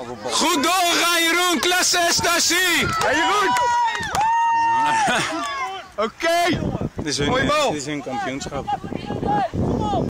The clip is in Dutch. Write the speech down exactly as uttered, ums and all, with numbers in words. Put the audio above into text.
Goed doorgaan, Jeroen. Klasse, Stasie. Hey, Jeroen. Oké. Okay. Dit is hun, dit is hun kampioenschap.